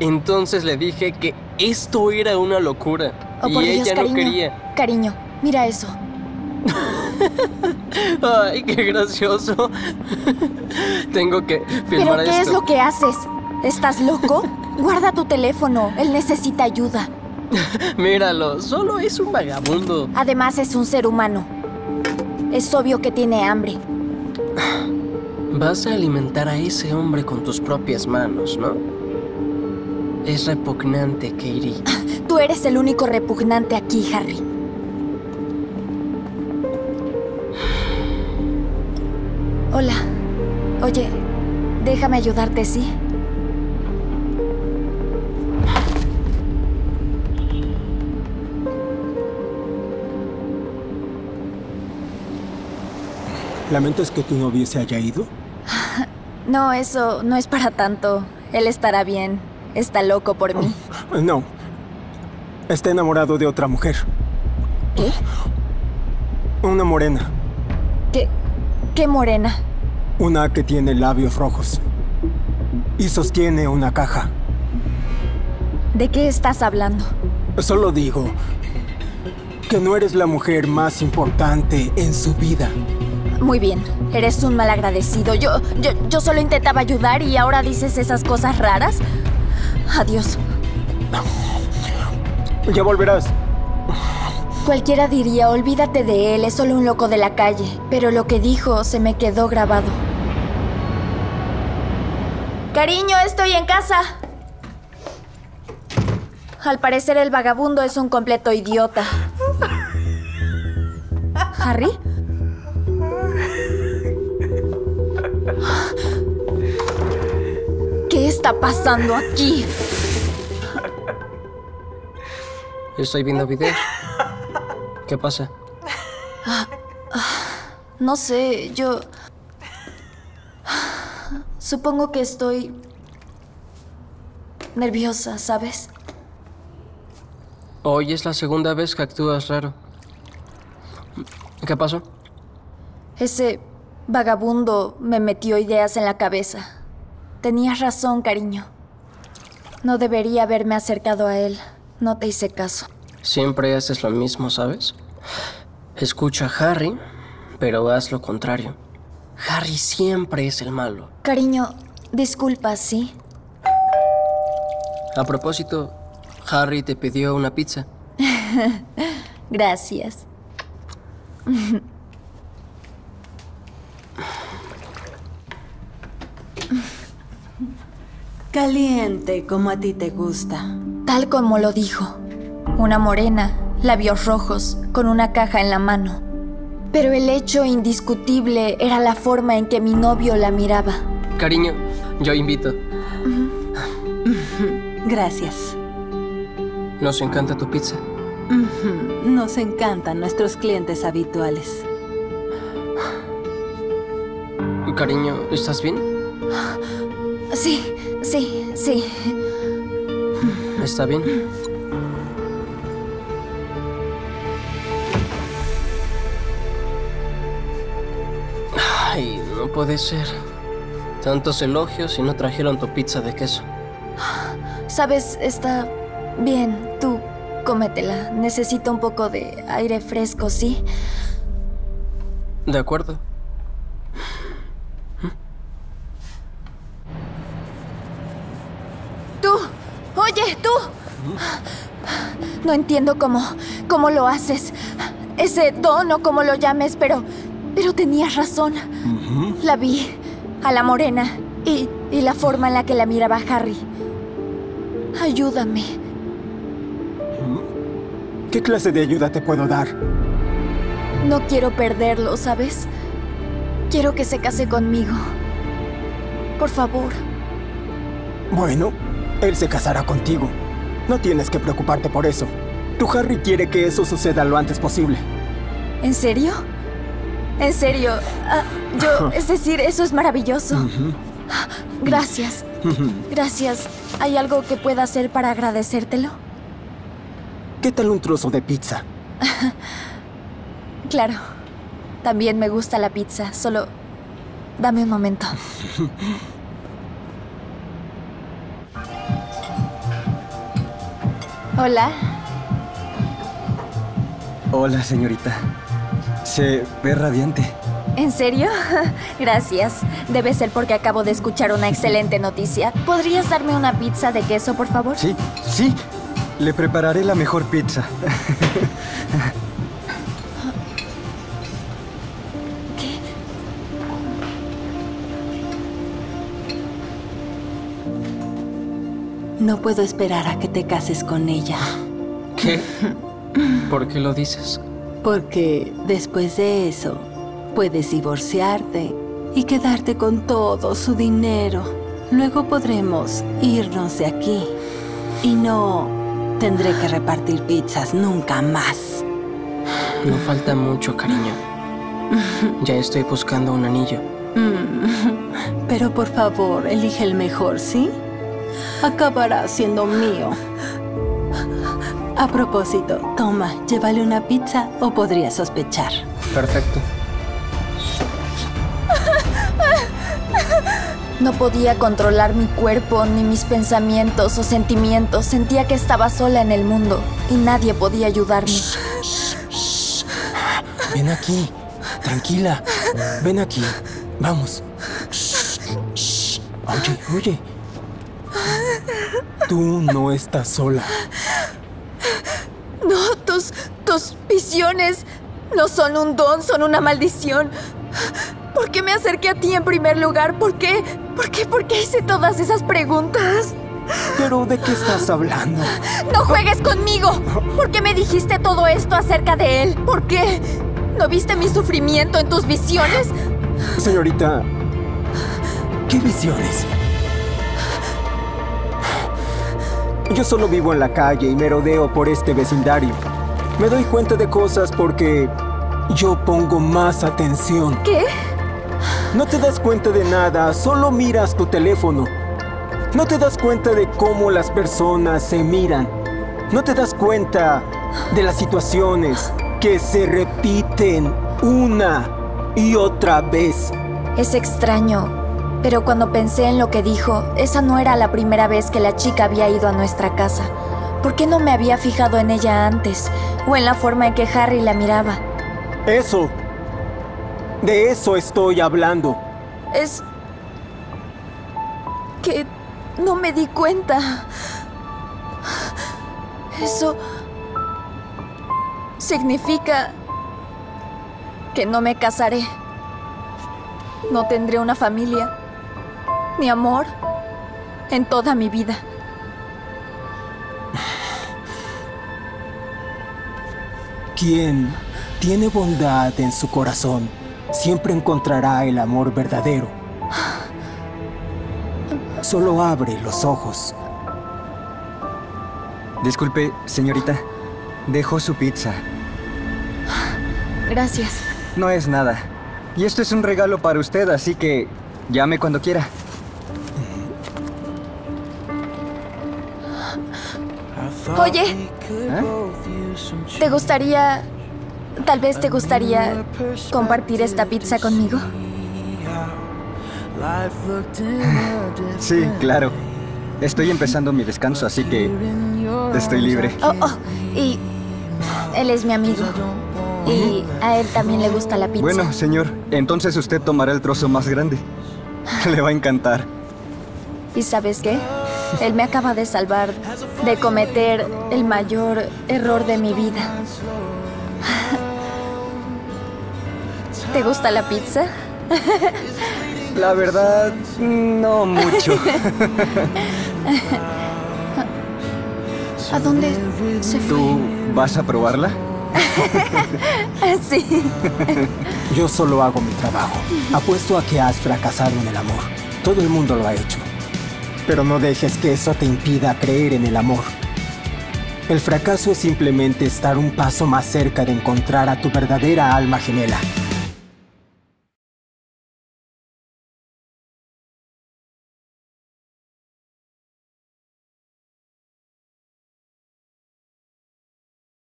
Entonces le dije que esto era una locura. Oh, y por Dios, ella cariño, no quería. Cariño, mira eso. Ay, qué gracioso. Tengo que filmar ¿Pero qué esto. es lo que haces? ¿Estás loco? Guarda tu teléfono. Él necesita ayuda. Míralo, solo es un vagabundo. Además, es un ser humano. Es obvio que tiene hambre. Vas a alimentar a ese hombre con tus propias manos, ¿no? Es repugnante, Katie. Tú eres el único repugnante aquí, Harry. Hola. Oye, déjame ayudarte, ¿sí? ¿Lamentas que tu novio se haya ido? No, eso no es para tanto. Él estará bien. Está loco por mí. No. Está enamorado de otra mujer. ¿Qué? Una morena. ¿Qué morena? Una que tiene labios rojos. Y sostiene una caja. ¿De qué estás hablando? Solo digo que no eres la mujer más importante en su vida. Muy bien, eres un malagradecido. Yo solo intentaba ayudar y ahora dices esas cosas raras. Adiós. Ya volverás. Cualquiera diría, olvídate de él, es solo un loco de la calle. Pero lo que dijo se me quedó grabado. Cariño, estoy en casa. Al parecer el vagabundo es un completo idiota. ¿Harry? ¿Qué está pasando aquí? Estoy viendo videos. ¿Qué pasa? No sé, yo... Supongo que estoy... nerviosa, ¿sabes? Hoy es la segunda vez que actúas raro. ¿Qué pasó? Ese vagabundo me metió ideas en la cabeza. Tenías razón, cariño. No debería haberme acercado a él. No te hice caso. Siempre haces lo mismo, ¿sabes? Escucha a Harry, pero haz lo contrario. Harry siempre es el malo. Cariño, disculpa, ¿sí? A propósito, Harry te pidió una pizza. Gracias. Caliente, como a ti te gusta. Tal como lo dijo. Una morena, labios rojos, con una caja en la mano. Pero el hecho indiscutible era la forma en que mi novio la miraba. Cariño, yo invito. Gracias. Nos encanta tu pizza. Nos encantan nuestros clientes habituales. Cariño, ¿estás bien? Sí. ¿Está bien? Ay, no puede ser. Tantos elogios y no trajeron tu pizza de queso. Sabes, está bien. Tú cómetela. Necesito un poco de aire fresco, ¿sí? De acuerdo. ¡Tú! ¡Oye, tú! No entiendo cómo lo haces. Ese don o como lo llames, pero tenías razón. La vi, a la morena, y la forma en la que la miraba Harry. Ayúdame. ¿Qué clase de ayuda te puedo dar? No quiero perderlo, ¿sabes? Quiero que se case conmigo. Por favor. Bueno, él se casará contigo. No tienes que preocuparte por eso. Tu Harry quiere que eso suceda lo antes posible. ¿En serio? ¿En serio? Es decir, eso es maravilloso. Gracias. Gracias. ¿Hay algo que pueda hacer para agradecértelo? ¿Qué tal un trozo de pizza? Claro. También me gusta la pizza. Solo... dame un momento. Hola. Hola, señorita. Se ve radiante. ¿En serio? Gracias. Debe ser porque acabo de escuchar una excelente noticia. ¿Podrías darme una pizza de queso, por favor? Sí, sí. Le prepararé la mejor pizza. ¿Qué? No puedo esperar a que te cases con ella. ¿Qué? ¿Por qué lo dices? Porque después de eso, puedes divorciarte y quedarte con todo su dinero. Luego podremos irnos de aquí. Y no tendré que repartir pizzas nunca más. No falta mucho, cariño. Ya estoy buscando un anillo. Pero por favor, elige el mejor, ¿sí? Acabará siendo mío. A propósito, toma, llévale una pizza o podría sospechar. Perfecto. No podía controlar mi cuerpo, ni mis pensamientos o sentimientos. Sentía que estaba sola en el mundo y nadie podía ayudarme. Ven aquí. Tranquila. Ven aquí. Vamos. Oye, oye. Tú no estás sola. No, tus visiones no son un don, son una maldición. ¿Por qué me acerqué a ti en primer lugar? ¿Por qué? ¿Por qué hice todas esas preguntas? ¿Pero de qué estás hablando? ¡No juegues conmigo! ¿Por qué me dijiste todo esto acerca de él? ¿Por qué? ¿No viste mi sufrimiento en tus visiones? Señorita, ¿qué visiones? Yo solo vivo en la calle y merodeo por este vecindario. Me doy cuenta de cosas porque yo pongo más atención. ¿Qué? No te das cuenta de nada, solo miras tu teléfono. No te das cuenta de cómo las personas se miran. No te das cuenta de las situaciones que se repiten una y otra vez. Es extraño, pero cuando pensé en lo que dijo, esa no era la primera vez que la chica había ido a nuestra casa. ¿Por qué no me había fijado en ella antes? O en la forma en que Harry la miraba. Eso. De eso estoy hablando. Es que no me di cuenta. Eso significa que no me casaré. No tendré una familia, ni amor en toda mi vida. Quien tiene bondad en su corazón siempre encontrará el amor verdadero. Solo abre los ojos. Disculpe, señorita. Dejó su pizza. Gracias. No es nada. Y esto es un regalo para usted, así que llame cuando quiera. Oye, tal vez te gustaría compartir esta pizza conmigo? Sí, claro. Estoy empezando mi descanso, así que estoy libre. Y él es mi amigo. Y a él también le gusta la pizza. Bueno, señor, entonces usted tomará el trozo más grande. Le va a encantar. ¿Y sabes qué? Él me acaba de salvar de cometer el mayor error de mi vida. ¿Te gusta la pizza? La verdad, no mucho. ¿A dónde se fue? ¿Tú vas a probarla? Sí. Yo solo hago mi trabajo. Apuesto a que has fracasado en el amor. Todo el mundo lo ha hecho. Pero no dejes que eso te impida creer en el amor. El fracaso es simplemente estar un paso más cerca de encontrar a tu verdadera alma gemela.